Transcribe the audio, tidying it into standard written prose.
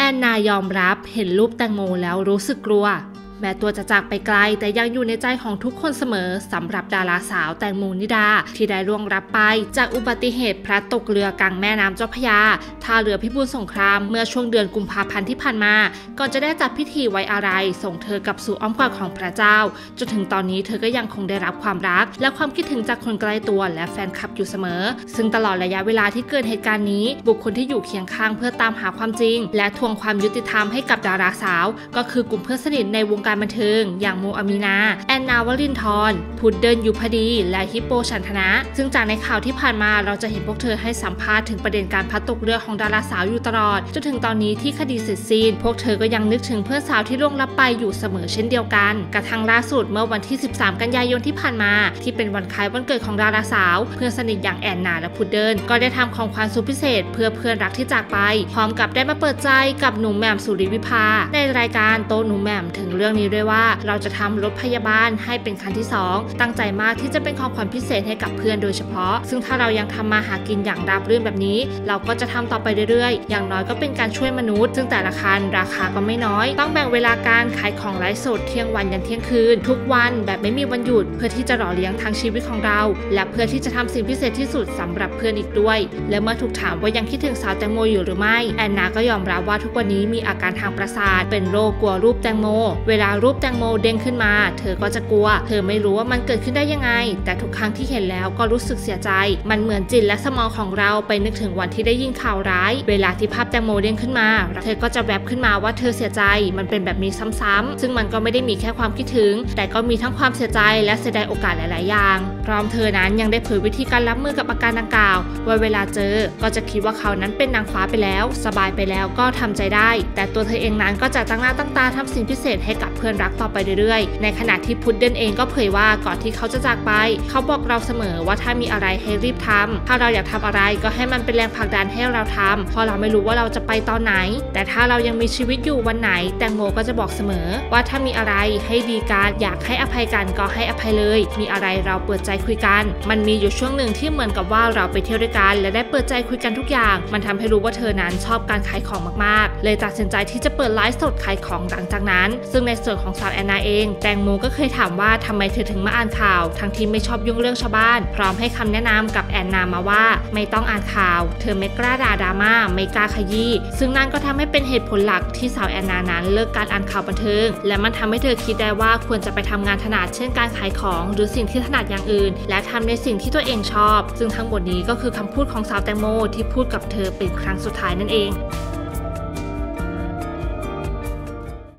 อนนายอมรับเห็นรูปแตงโมแล้วรู้สึกกลัวแม้ตัวจะจากไปไกลแต่ยังอยู่ในใจของทุกคนเสมอสำหรับดาราสาวแตงโมนิดาที่ได้ล่วงลับไปจากอุบัติเหตุพลัดตกเรือกลางแม่น้ำเจ้าพระยาท่าเรือพิบูลสงครามเมื่อช่วงเดือนกุมภาพันธ์ที่ผ่านมาก่อนจะได้จัดพิธีไว้อาลัยส่งเธอกลับสู่อ้อมกอดของพระเจ้าจนถึงตอนนี้เธอก็ยังคงได้รับความรักและความคิดถึงจากคนใกล้ตัวและแฟนคลับอยู่เสมอซึ่งตลอดระยะเวลาที่เกิดเหตุการณ์นี้บุคคลที่อยู่เคียงข้างเพื่อตามหาความจริงและทวงความยุติธรรมให้กับดาราสาวก็คือกลุ่มเพื่อนสนิทในวงการบันเทิงอย่างโมอามีนาแอนนาวลินทรพุดเดิลยุพดีและฮิปโปฉันทนะซึ่งจากในข่าวที่ผ่านมาเราจะเห็นพวกเธอให้สัมภาษณ์ถึงประเด็นการพลัดตกเรือของดาราสาวอยู่ตลอดจนถึงตอนนี้ที่คดีเสร็จสิ้นพวกเธอก็ยังนึกถึงเพื่อนสาวที่ล่วงลับไปอยู่เสมอเช่นเดียวกันกระทั่งล่าสุดเมื่อวันที่13กันยายนที่ผ่านมาที่เป็นวันคล้ายวันเกิดของดาราสาวเพื่อนสนิทอย่างแอนนาและพุดเดิลก็ได้ทำของขวัญสุดพิเศษเพื่อเพื่อนรักที่จากไปพร้อมกับได้มาเปิดใจกับหนุ่มแหม่มสุริวิภาในรายการโต๊ะหนุ่มแหม่มถึงเรื่องนี้ด้วยว่าเราจะทำรถพยาบาลให้เป็นคันที่2ตั้งใจมากที่จะเป็นของขวัญพิเศษให้กับเพื่อนโดยเฉพาะซึ่งถ้าเรายังทำมาหากินอย่างราบรื่นแบบนี้เราก็จะทำต่อไปเรื่อยๆอย่างน้อยก็เป็นการช่วยมนุษย์ซึ่งแต่ละคันราคาก็ไม่น้อยต้องแบ่งเวลาการขายของไลฟ์สดเที่ยงวันยันเที่ยงคืนทุกวันแบบไม่มีวันหยุดเพื่อที่จะหล่อเลี้ยงทั้งชีวิตของเราและเพื่อที่จะทำสิ่งพิเศษที่สุดสำหรับเพื่อนอีกด้วยและเมื่อถูกถามว่ายังคิดถึงสาวแตงโมอยู่หรือไม่แอนนาก็ยอมรับว่าทุกวันนี้มีอาการทางประสาทเป็นโรคกลัวรูปแตงโมเวลารูปแตงโมเด้งขึ้นมาเธอก็จะกลัวเธอไม่รู้ว่ามันเกิดขึ้นได้ยังไงแต่ทุกครั้งที่เห็นแล้วก็รู้สึกเสียใจมันเหมือนจิตและสมองของเราไปนึกถึงวันที่ได้ยินข่าวร้ายเวลาที่ภาพแตงโมเด้งขึ้นมาเธอก็จะแวบขึ้นมาว่าเธอเสียใจมันเป็นแบบนี้ซ้ำๆซึ่งมันก็ไม่ได้มีแค่ความคิดถึงแต่ก็มีทั้งความเสียใจและเสียดายโอกาสหลายๆอย่างพร้อมเธอนั้นยังได้เผยวิธีการรับมือกับอาการดังกล่าวว่าเวลาเจอก็จะคิดว่าเขานั้นเป็นนางฟ้าไปแล้วสบายไปแล้วก็ทำใจได้แต่ตัวเธอเองนั้นก็จะตั้งหน้าตั้งตาทำสิ่งพิเศษให้กับเพื่อนรักต่อไปเรื่อยๆในขณะที่พุดเดิลเองก็เผยว่าก่อนที่เขาจะจากไปเขาบอกเราเสมอว่าถ้ามีอะไรให้รีบทำถ้าเราอยากทำอะไรก็ให้มันเป็นแรงผลักดันให้เราทำเพราะเราไม่รู้ว่าเราจะไปตอนไหนแต่ถ้าเรายังมีชีวิตอยู่วันไหนแตงโมก็จะบอกเสมอว่าถ้ามีอะไรให้ดีกันอยากให้อภัยกันก็ให้อภัยเลยมีอะไรเราเปิดใจคุยกันมันมีอยู่ช่วงหนึ่งที่เหมือนกับว่าเราไปเที่ยวด้วยกันและได้เปิดใจคุยกันทุกอย่างมันทำให้รู้ว่าเธอนั้นชอบการขายของมากๆเลยตัดสินใจที่จะเปิดไลฟ์สดขายของหลังจากนั้นซึ่งในส่วนของสาวแอนนาเองแตงโมก็เคยถามว่าทำไมเธอถึงมาอ่านข่าวทั้งที่ไม่ชอบยุ่งเรื่องชาวบ้านพร้อมให้คำแนะนำกับแอนนามาว่าไม่ต้องอ่านข่าวเธอไม่กล้าด่าดราม่าไม่กล้าขยี้ซึ่งนั่นก็ทำให้เป็นเหตุผลหลักที่สาวแอนนานั้นเลิกการอ่านข่าวบันเทิงและมันทำให้เธอคิดได้ว่าควรจะไปทำงานถนัดเช่นการขายของหรือสิ่งที่ถนัดอย่างอื่นและทำในสิ่งที่ตัวเองชอบซึ่งทั้งหมดนี้ก็คือคำพูดของสาวแตงโมที่พูดกับเธอเป็นครั้งสุดท้ายนั่นเอง